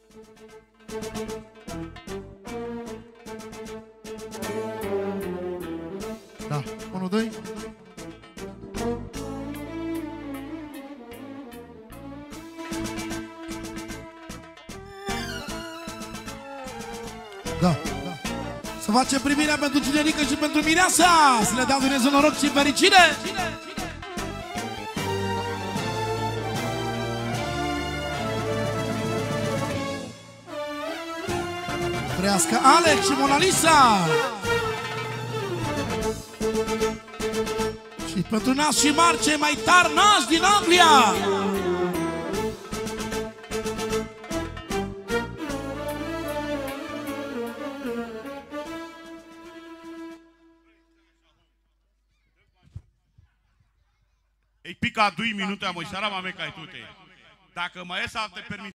Da, 1, 2. Da. Să facem primirea pentru Cinerică și pentru Mireasa. Să le dea Dumnezeu noroc și fericire. Trăiască Alex și Mona Lisa. Și pentru nas și mari, cei mai tari nași din Anglia. Ei pica 2 minute a măștara mame ca tute. Dacă mai e să te permit